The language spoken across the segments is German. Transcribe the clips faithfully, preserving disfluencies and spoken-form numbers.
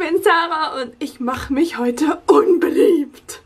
bin Sarah und ich mache mich heute unbeliebt.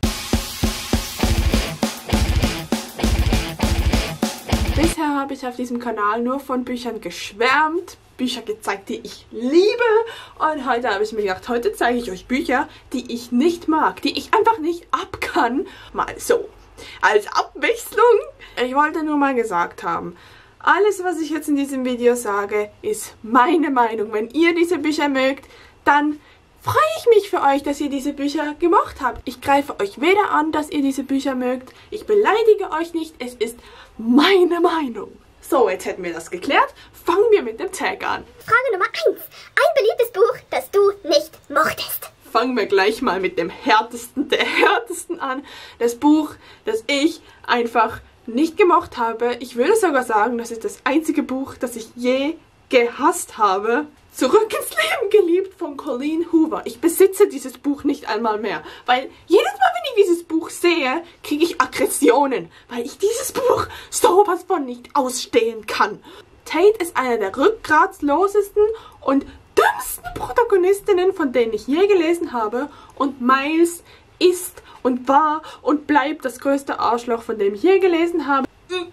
Bisher habe ich auf diesem Kanal nur von Büchern geschwärmt, Bücher gezeigt, die ich liebe, und heute habe ich mir gedacht, heute zeige ich euch Bücher, die ich nicht mag, die ich einfach nicht ab kann. Mal so, als Abwechslung. Ich wollte nur mal gesagt haben, alles, was ich jetzt in diesem Video sage, ist meine Meinung. Wenn ihr diese Bücher mögt, dann freue ich mich für euch, dass ihr diese Bücher gemocht habt. Ich greife euch weder an, dass ihr diese Bücher mögt. Ich beleidige euch nicht. Es ist meine Meinung. So, jetzt hätten wir das geklärt. Fangen wir mit dem Tag an. Frage Nummer eins. Ein beliebtes Buch, das du nicht mochtest. Fangen wir gleich mal mit dem härtesten, der härtesten an. Das Buch, das ich einfach nicht gemocht habe. Ich würde sogar sagen, das ist das einzige Buch, das ich je gehasst habe. Zurück ins Leben geliebt von Colleen Hoover. Ich besitze dieses Buch nicht einmal mehr, weil jedes Mal, wenn ich dieses Buch sehe, kriege ich Aggressionen, weil ich dieses Buch sowas von nicht ausstehen kann. Tate ist eine der rückgratslosesten und dümmsten Protagonistinnen, von denen ich je gelesen habe, und Miles ist und war und bleibt das größte Arschloch, von dem ich je gelesen habe.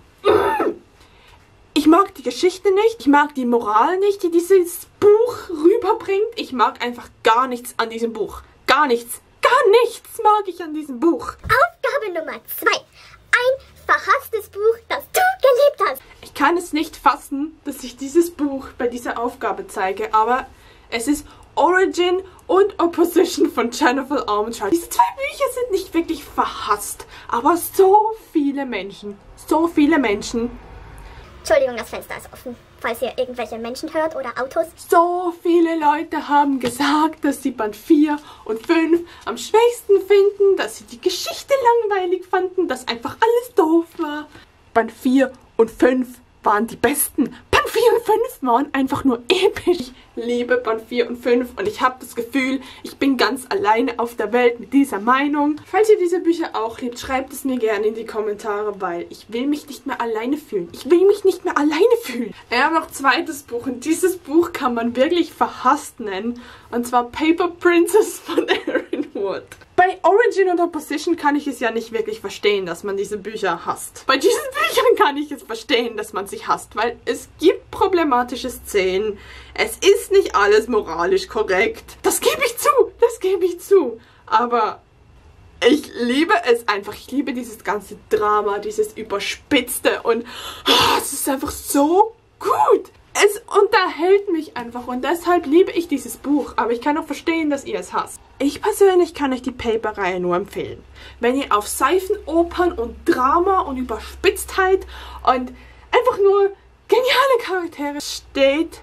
Ich mag die Geschichte nicht, ich mag die Moral nicht, die dieses Buch rüberbringt. Ich mag einfach gar nichts an diesem Buch. Gar nichts. Gar nichts mag ich an diesem Buch. Aufgabe Nummer zwei. Ein verhasstes Buch, das du geliebt hast. Ich kann es nicht fassen, dass ich dieses Buch bei dieser Aufgabe zeige, aber es ist Origin und Opposition von Jennifer Armentrout. Diese zwei Bücher sind nicht wirklich verhasst, aber so viele Menschen, so viele Menschen... Entschuldigung, das Fenster ist offen, falls ihr irgendwelche Menschen hört oder Autos. So viele Leute haben gesagt, dass sie Band vier und fünf am schwächsten finden, dass sie die Geschichte langweilig fanden, dass einfach alles doof war. Band vier und fünf waren die besten. Band vier und fünf waren einfach nur episch. Ich liebe Band vier und fünf und ich habe das Gefühl, ich bin ganz alleine auf der Welt mit dieser Meinung. Falls ihr diese Bücher auch liebt, schreibt es mir gerne in die Kommentare, weil ich will mich nicht mehr alleine fühlen. Ich will mich nicht mehr alleine fühlen. Ich habe noch ein zweites Buch und dieses Buch kann man wirklich verhasst nennen, und zwar Paper Princess von Erin Wood. Bei Origin und Opposition kann ich es ja nicht wirklich verstehen, dass man diese Bücher hasst. Bei diesen Büchern kann ich es verstehen, dass man sie hasst, weil es gibt problematische Szenen. Es ist nicht alles moralisch korrekt. Das gebe ich zu, das gebe ich zu. Aber ich liebe es einfach. Ich liebe dieses ganze Drama, dieses Überspitzte, und oh, es ist einfach so gut. Es unterhält mich einfach und deshalb liebe ich dieses Buch, aber ich kann auch verstehen, dass ihr es hasst. Ich persönlich kann euch die Paper-Reihe nur empfehlen. Wenn ihr auf Seifenopern und Drama und Überspitztheit und einfach nur geniale Charaktere steht,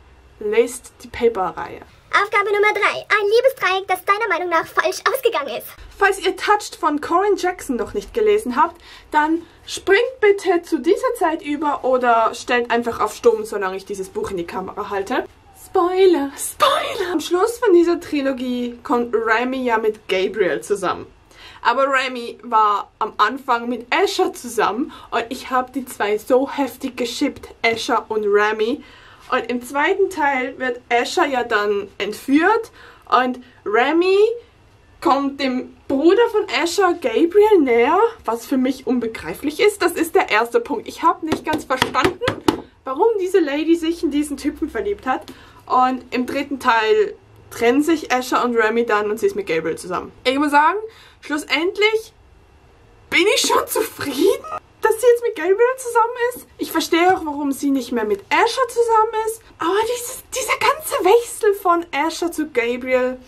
lest die Paper-Reihe. Aufgabe Nummer drei. Ein Liebesdreieck, das deiner Meinung nach falsch ausgegangen ist. Falls ihr Touched von Corinne Jackson noch nicht gelesen habt, dann springt bitte zu dieser Zeit über oder stellt einfach auf Stumm, solange ich dieses Buch in die Kamera halte. Spoiler, Spoiler! Am Schluss von dieser Trilogie kommt Remy ja mit Gabriel zusammen. Aber Remy war am Anfang mit Asher zusammen und ich habe die zwei so heftig geschippt, Asher und Remy. Und im zweiten Teil wird Asher ja dann entführt und Remy kommt dem Bruder von Asher, Gabriel, näher, was für mich unbegreiflich ist. Das ist der erste Punkt. Ich habe nicht ganz verstanden, warum diese Lady sich in diesen Typen verliebt hat. Und im dritten Teil trennen sich Asher und Remy dann und sie ist mit Gabriel zusammen. Ich muss sagen, schlussendlich bin ich schon zufrieden, dass sie jetzt mit Gabriel zusammen ist. Ich verstehe auch, warum sie nicht mehr mit Asher zusammen ist. Aber dieses, dieser ganze Wechsel von Asher zu Gabriel,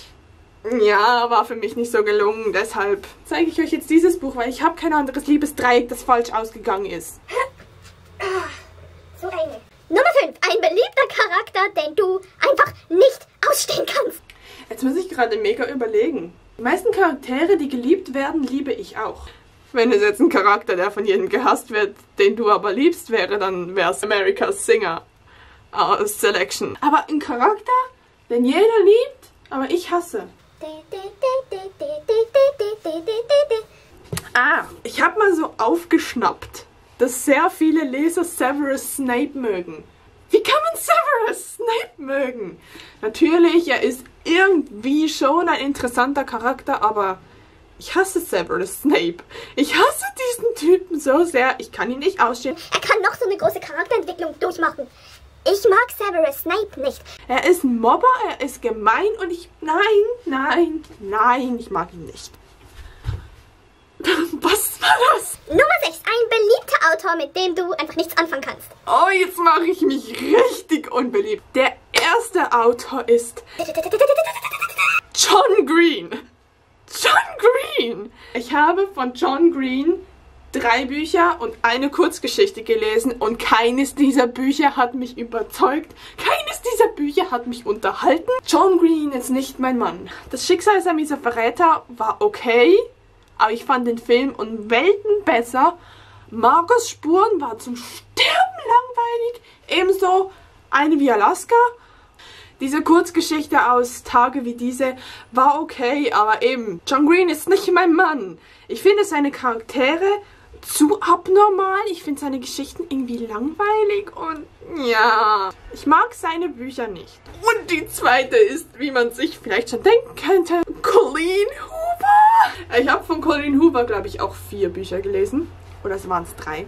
ja, war für mich nicht so gelungen. Deshalb zeige ich euch jetzt dieses Buch, weil ich habe kein anderes Liebesdreieck, das falsch ausgegangen ist. So eng. Nummer fünf. Ein beliebter Charakter, den du einfach nicht ausstehen kannst. Jetzt muss ich gerade mega überlegen. Die meisten Charaktere, die geliebt werden, liebe ich auch. Wenn es jetzt ein Charakter, der von jedem gehasst wird, den du aber liebst, wäre, dann wäre es America's Singer aus Selection. Aber ein Charakter, den jeder liebt, aber ich hasse. Ah, ich habe mal so aufgeschnappt, dass sehr viele Leser Severus Snape mögen. Wie kann man Severus Snape mögen? Natürlich, er ist irgendwie schon ein interessanter Charakter, aber ich hasse Severus Snape. Ich hasse diesen Typen so sehr, ich kann ihn nicht ausstehen. Er kann noch so eine große Charakterentwicklung durchmachen. Ich mag Severus Snape nicht. Er ist ein Mobber, er ist gemein und ich... Nein, nein, nein, ich mag ihn nicht. Was war das? Nummer sechs. Ein beliebter Autor, mit dem du einfach nichts anfangen kannst. Oh, jetzt mache ich mich richtig unbeliebt. Der erste Autor ist John Green. John Green. Ich habe von John Green drei Bücher und eine Kurzgeschichte gelesen und keines dieser Bücher hat mich überzeugt. Keines dieser Bücher hat mich unterhalten. John Green ist nicht mein Mann. Das Schicksal ist ein mieser Verräter war okay. Aber ich fand den Film um Welten besser. Marcos Spuren war zum Sterben langweilig. Ebenso eine wie Alaska. Diese Kurzgeschichte aus Tage wie diese war okay, aber eben, John Green ist nicht mein Mann. Ich finde seine Charaktere zu abnormal. Ich finde seine Geschichten irgendwie langweilig und ja, ich mag seine Bücher nicht. Und die zweite ist, wie man sich vielleicht schon denken könnte, Colleen Hoover. Ich habe von Colleen Hoover, glaube ich, auch vier Bücher gelesen. Oder es waren es drei.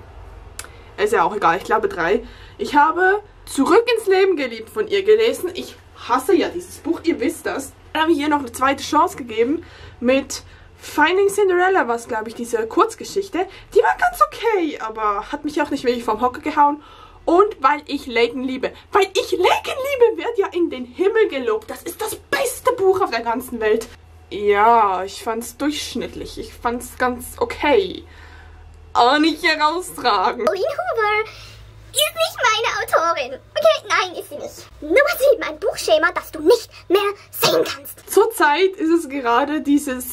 Ist ja auch egal, ich glaube drei. Ich habe Zurück ins Leben geliebt von ihr gelesen. Ich hasse ja dieses Buch, ihr wisst das. Dann habe ich ihr noch eine zweite Chance gegeben mit Finding Cinderella, was glaube ich diese Kurzgeschichte. Die war ganz okay, aber hat mich auch nicht wirklich vom Hocker gehauen. Und weil ich Laken liebe. Weil ich Laken liebe, wird ja in den Himmel gelobt. Das ist das beste Buch auf der ganzen Welt. Ja, ich fand es durchschnittlich. Ich fand es ganz okay. Aber nicht herausragend. Colleen Hoover ist nicht meine Autorin. Okay, nein, ist sie nicht. Nummer sieben. Ein Buchschema, das du nicht mehr sehen kannst. Zurzeit ist es gerade dieses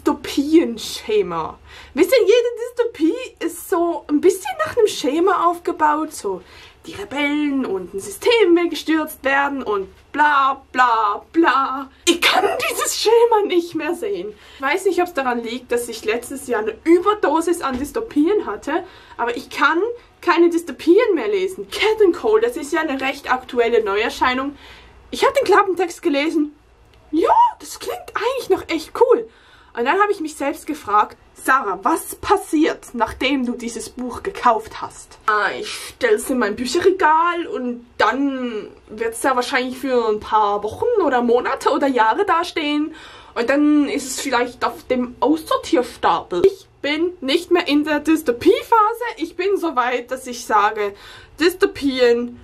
Dystopien-Schema. Wisst ihr, jede Dystopie ist so ein bisschen nach einem Schema aufgebaut. So, die Rebellen und ein System will gestürzt werden und bla bla bla. Ich kann dieses Schema nicht mehr sehen. Ich weiß nicht, ob es daran liegt, dass ich letztes Jahr eine Überdosis an Dystopien hatte, aber ich kann keine Dystopien mehr lesen. Cat and Cole, das ist ja eine recht aktuelle Neuerscheinung. Ich habe den Klappentext gelesen. Ja, das klingt eigentlich noch echt cool. Und dann habe ich mich selbst gefragt, Sarah, was passiert, nachdem du dieses Buch gekauft hast? Ah, ich stelle es in mein Bücherregal und dann wird es ja wahrscheinlich für ein paar Wochen oder Monate oder Jahre dastehen. Und dann ist es vielleicht auf dem Aussortierstapel. Ich bin nicht mehr in der Dystopie-Phase. Ich bin so weit, dass ich sage, Dystopien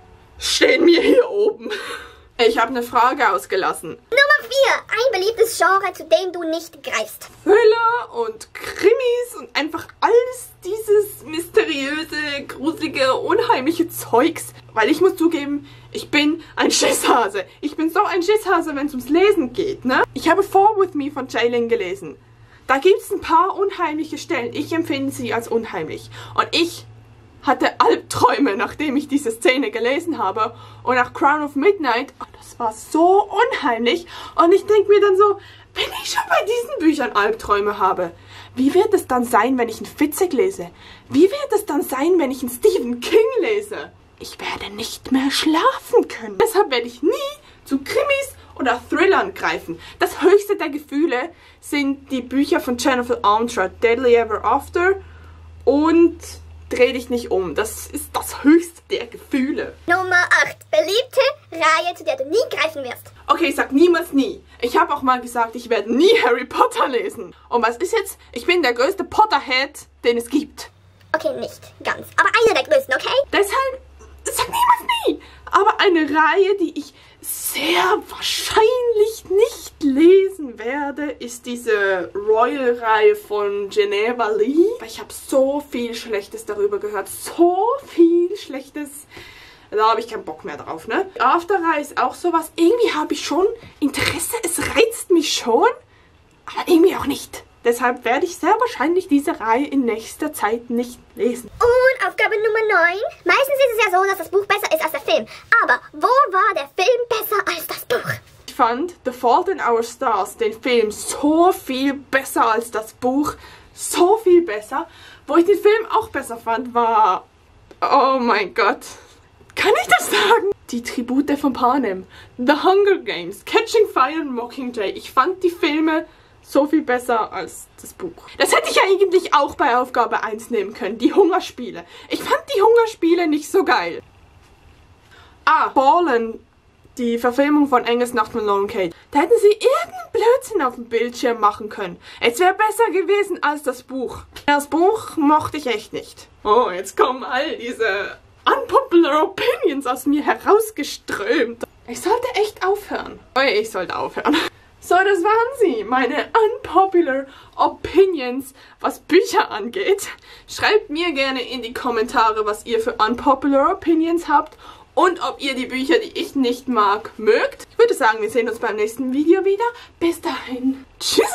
stehen mir hier oben. Ich habe eine Frage ausgelassen. Nummer vier. Ein beliebtes Genre, zu dem du nicht greifst. Thriller und Krimis und einfach alles dieses mysteriöse, gruselige, unheimliche Zeugs. Weil ich muss zugeben, ich bin ein Schisshase. Ich bin so ein Schisshase, wenn es ums Lesen geht, ne? Ich habe Fall With Me von J-Lin gelesen. Da gibt es ein paar unheimliche Stellen. Ich empfinde sie als unheimlich. Und ich hatte Albträume, nachdem ich diese Szene gelesen habe. Und nach Crown of Midnight, oh, das war so unheimlich. Und ich denke mir dann so, wenn ich schon bei diesen Büchern Albträume habe, wie wird es dann sein, wenn ich einen Fitzek lese? Wie wird es dann sein, wenn ich einen Stephen King lese? Ich werde nicht mehr schlafen können. Deshalb werde ich nie zu Krimis oder Thrillern greifen. Das höchste der Gefühle sind die Bücher von Jennifer Armentrout, Deadly Ever After und Dreh dich nicht um. Das ist das höchste der Gefühle. Nummer acht. Beliebte Reihe, zu der du nie greifen wirst. Okay, ich sag niemals nie. Ich habe auch mal gesagt, ich werde nie Harry Potter lesen. Und was ist jetzt? Ich bin der größte Potterhead, den es gibt. Okay, nicht ganz. Aber einer der größten, okay? Deshalb sag niemals nie. Aber eine Reihe, die ich sehr wahrscheinlich nicht lesen werde, ist diese Royal-Reihe von Geneva Lee. Ich habe so viel Schlechtes darüber gehört. So viel Schlechtes. Da habe ich keinen Bock mehr drauf, ne? After-Reihe ist auch sowas. Irgendwie habe ich schon Interesse. Es reizt mich schon, aber irgendwie auch nicht. Deshalb werde ich sehr wahrscheinlich diese Reihe in nächster Zeit nicht lesen. Und Aufgabe Nummer neun. Meistens ist es ja so, dass das Buch besser ist als der Film. Aber wo war der Film besser als das Buch? Ich fand The Fault in Our Stars, den Film, so viel besser als das Buch. So viel besser. Wo ich den Film auch besser fand, war... Oh mein Gott. Kann ich das sagen? Die Tribute von Panem, The Hunger Games, Catching Fire und Mockingjay. Ich fand die Filme so viel besser als das Buch. Das hätte ich eigentlich auch bei Aufgabe eins nehmen können, die Hungerspiele. Ich fand die Hungerspiele nicht so geil. Ah, Fallen, die Verfilmung von Engelsnacht von Lauren Kate. Da hätten sie irgendeinen Blödsinn auf dem Bildschirm machen können. Es wäre besser gewesen als das Buch. Das Buch mochte ich echt nicht. Oh, jetzt kommen all diese unpopular opinions aus mir herausgeströmt. Ich sollte echt aufhören. Oh, ich sollte aufhören. So, das waren sie, meine unpopular opinions, was Bücher angeht. Schreibt mir gerne in die Kommentare, was ihr für unpopular opinions habt und ob ihr die Bücher, die ich nicht mag, mögt. Ich würde sagen, wir sehen uns beim nächsten Video wieder. Bis dahin. Tschüss!